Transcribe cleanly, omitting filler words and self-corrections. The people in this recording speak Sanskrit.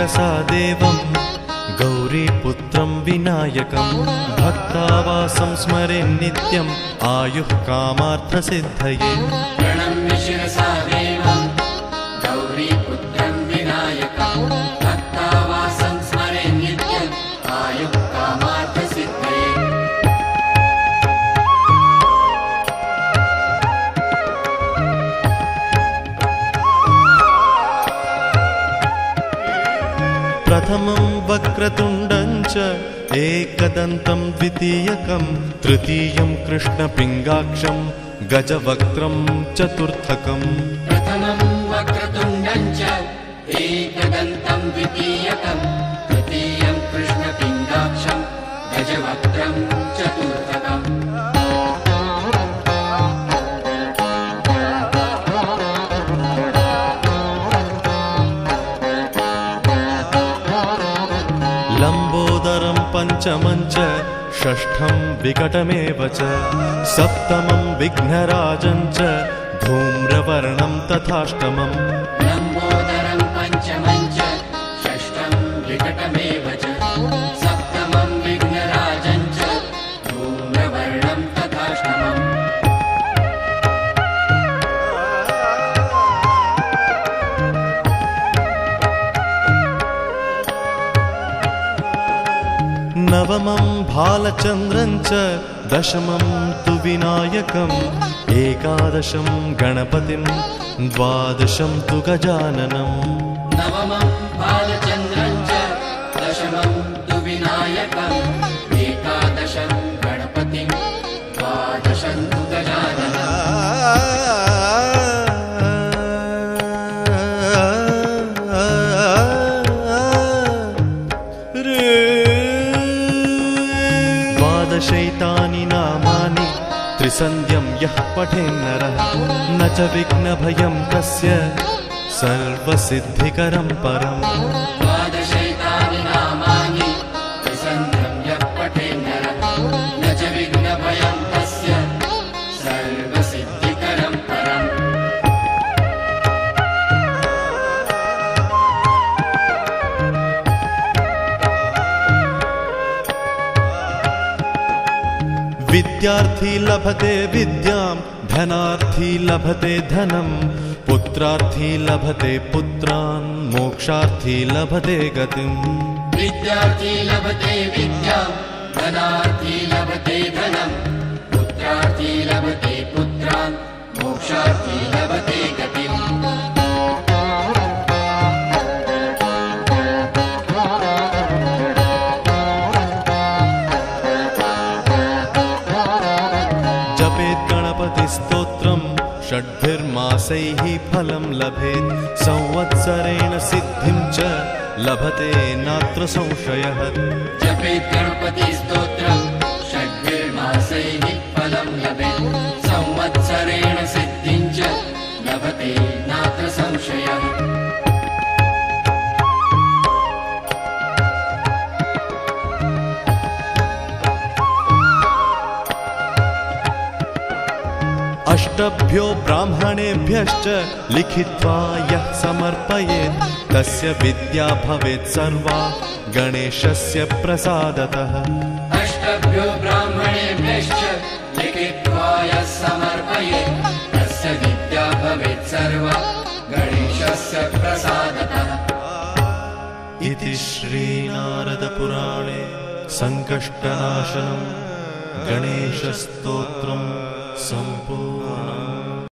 शिरसा देवं गौरीपुत्रं विनायकं भक्तावासं स्मरे नित्यम् आयुः कामार्थसिद्धये। प्रणम्य शिरसा देवं गौरीपुत्रं विनायकं भक्तावासं स्मरे नित्यम् आयुः कामार्थसिद्धये। प्रथमं वक्रतुण्डं च एकदन्तं द्वितीयकं तृतीयं कृष्णपिङ्गाक्षं गजवक्त्रं चतुर्थकम्। प्रथमं वक्रतुण्डं च एकदन्तं द्वितीयकं तृतीयं कृष्णपिङ्गाक्षं गजवक्त्रं चतुर्थकम्। लम्बोदरं पञ्चमं च षष्ठं विकटमेव च सप्तमं विघ्नराजं च धूम्रवर्णं तथाष्टमम्। लम्बोदरं पञ्चमं च षष्ठं विकटमेव च सप्तमं विघ्नराजं च धूम्रवर्णं तथाष्टमम्। नवमं भालचन्द्रं च दशमं तु विनायकम् एकादशं गणपतिं द्वादशं तु गजाननम्। नवमं भालचन्द्रं च दशमं तु विनायकम् एकादशं गणपतिं द्वादशं तु गजाननम्। द्वादशैतानि नामानि त्रिसन्ध्यं यः पठेन्नरः न च विघ्नभयं तस्य सर्वसिद्धिकरं परम्। द्वादशैतानि नामानि त्रिसन्ध्यं यः पठेन्नरः न च विघ्नभयं तस्य सर्वसिद्धिकरं परम्। विद्यार्थी लभते विद्यां धनार्थी लभते धनं पुत्रार्थी लभते पुत्रान् मोक्षार्थी लभते गतिम्। विद्यार्थी लभते विद्यां धनार्थी लभते धनं पुत्रार्थी लभते पुत्रान् मोक्षार्थी लभते गतिम्। स्तोत्रं षड्भिर्मासैः फलं लभेत् संवत्सरेण सिद्धिं च लभते नात्र संशयः। जपेत् गणपति स्तोत्रं षड्भिर्मासैः फलं लभेत् संवत्सरेण सिद्धिं च लभते नात्र संशयः। अष्टभ्यो ब्राह्मणेभ्यश्च लिखित्वा यः समर्पयेत् तस्य विद्या भवेत् सर्वा गणेशस्य प्रसादतः। अष्टभ्यो ब्राह्मणेभ्यश्च लिखित्वा यः समर्पयेत् तस्य विद्या भवेत् सर्वा गणेशस्य प्रसादतः। इति श्रीनारदपुराणे संकष्टनाशनं गणेशस्तोत्रं सम्पूर्णम्।